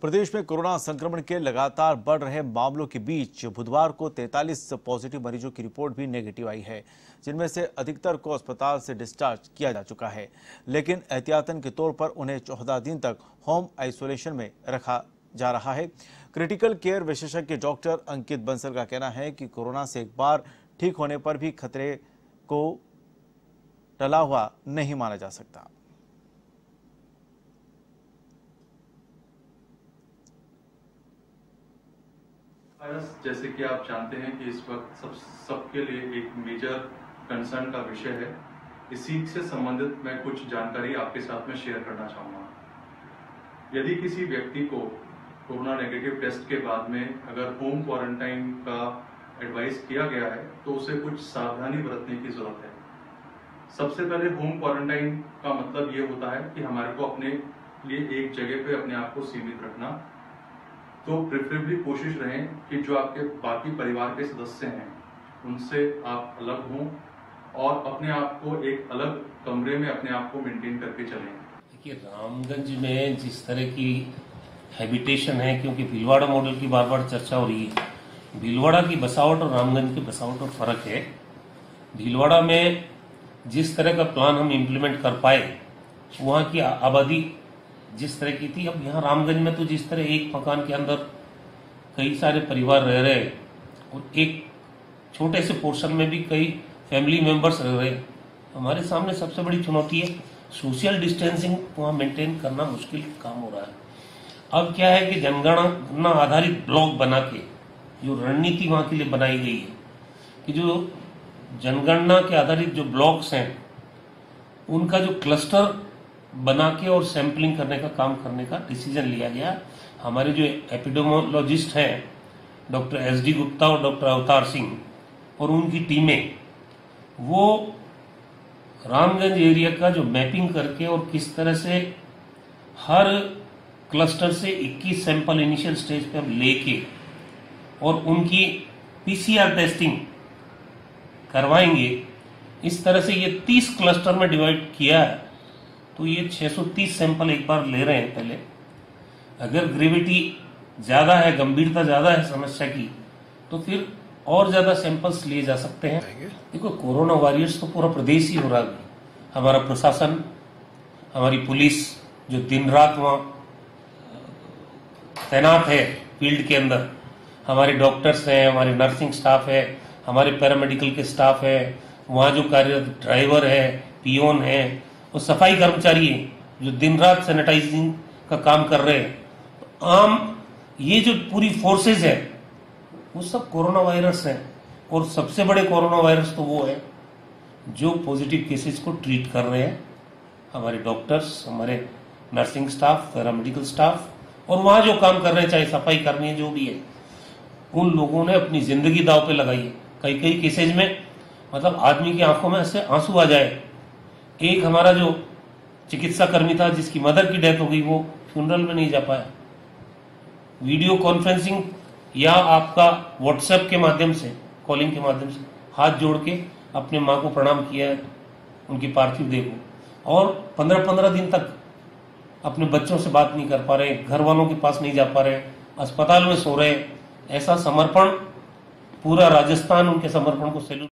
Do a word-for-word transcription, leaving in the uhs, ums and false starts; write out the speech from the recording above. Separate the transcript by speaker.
Speaker 1: प्रदेश में कोरोना संक्रमण के लगातार बढ़ रहे मामलों के बीच बुधवार को तैंतालीस पॉजिटिव मरीजों की रिपोर्ट भी नेगेटिव आई है, जिनमें से अधिकतर को अस्पताल से डिस्चार्ज किया जा चुका है। लेकिन एहतियातन के तौर पर उन्हें चौदह दिन तक होम आइसोलेशन में रखा जा रहा है। क्रिटिकल केयर विशेषज्ञ डॉक्टर अंकित बंसल का कहना है कि कोरोना से एक बार ठीक होने पर भी खतरे को टला हुआ नहीं माना जा सकता।
Speaker 2: वायरस जैसे कि आप जानते हैं कि इस वक्त सब सबके लिए एक मेजर कंसर्न का विषय है। इसी से संबंधित मैं कुछ जानकारी आपके साथ में शेयर करना चाहूँगा। यदि किसी व्यक्ति को कोरोना नेगेटिव टेस्ट के बाद में अगर होम क्वारंटाइन का एडवाइस किया गया है तो उसे कुछ सावधानी बरतने की जरूरत है। सबसे पहले होम क्वारंटाइन का मतलब ये होता है कि हमारे को अपने लिए एक जगह पे अपने आप को सीमित रखना। तो प्रेफरेबली कोशिश रहें कि जो आपके बाकी परिवार के सदस्य हैं उनसे आप अलग हों और अपने आप को एक अलग कमरे में अपने आप को मेंटेन करके चलें।
Speaker 3: देखिए, रामगंज में जिस तरह की हैबिटेशन है, क्योंकि भीलवाड़ा मॉडल की बार बार चर्चा हो रही है, भीलवाड़ा की बसावट और रामगंज की बसावट और फर्क है। भीलवाड़ा में जिस तरह का प्लान हम इम्प्लीमेंट कर पाए, वहाँ की आबादी जिस तरह की थी, अब यहाँ रामगंज में तो जिस तरह एक मकान के अंदर कई सारे परिवार रह रहे और एक छोटे से पोर्शन में भी कई फैमिली मेंबर्स रह रहे, हमारे सामने सबसे बड़ी चुनौती है सोशल डिस्टेंसिंग वहाँ मेंटेन करना मुश्किल काम हो रहा है। अब क्या है कि जनगणना आधारित ब्लॉक बना के जो रणनीति वहाँ के लिए बनाई गई है कि जो जनगणना के आधारित जो ब्लॉक्स हैं उनका जो क्लस्टर बना के और सैंपलिंग करने का काम करने का डिसीजन लिया गया। हमारे जो एपिडेमोलॉजिस्ट हैं डॉक्टर एस डी गुप्ता और डॉक्टर अवतार सिंह और उनकी टीमें, वो रामगंज एरिया का जो मैपिंग करके और किस तरह से हर क्लस्टर से इक्कीस सैंपल इनिशियल स्टेज पे अब लेके और उनकी पीसीआर टेस्टिंग करवाएंगे। इस तरह से ये तीस क्लस्टर में डिवाइड किया है, तो ये छह सौ तीस सैंपल एक बार ले रहे हैं। पहले अगर ग्रेविटी ज़्यादा है, गंभीरता ज़्यादा है समस्या की, तो फिर और ज़्यादा सैंपल्स लिए जा सकते हैं। देखो, कोरोना वॉरियर्स तो पूरा प्रदेश ही हो रहा है। हमारा प्रशासन, हमारी पुलिस जो दिन रात वहाँ तैनात है फील्ड के अंदर, हमारे डॉक्टर्स हैं, हमारे नर्सिंग स्टाफ है, हमारे पैरामेडिकल के स्टाफ है, वहाँ जो कार्यरत ड्राइवर है, पियोन है और सफाई कर्मचारी हैं जो दिन रात सैनिटाइजिंग का काम कर रहे हैं। तो आम ये जो पूरी फोर्सेस है वो सब कोरोना वायरस है, और सबसे बड़े कोरोना वायरस तो वो है जो पॉजिटिव केसेस को ट्रीट कर रहे हैं, हमारे डॉक्टर्स, हमारे नर्सिंग स्टाफ, पैरामेडिकल स्टाफ और वहाँ जो काम कर रहे हैं, चाहे सफाई कर्मी है, जो भी है, उन लोगों ने अपनी जिंदगी दाव पे लगाई है। कई कई केसेज में मतलब आदमी की आंखों में ऐसे आंसू आ जाए। एक हमारा जो चिकित्सा कर्मी था जिसकी मदर की डेथ हो गई, वो फ्यूनरल में नहीं जा पाया। वीडियो कॉन्फ्रेंसिंग या आपका व्हाट्सएप के माध्यम से, कॉलिंग के माध्यम से हाथ जोड़ के अपने माँ को प्रणाम किया है, उनकी पार्थिव देह को, और पंद्रह पंद्रह दिन तक अपने बच्चों से बात नहीं कर पा रहे, घर वालों के पास नहीं जा पा रहे, अस्पताल में सो रहे। ऐसा समर्पण पूरा राजस्थान उनके समर्पण को सैल्यूट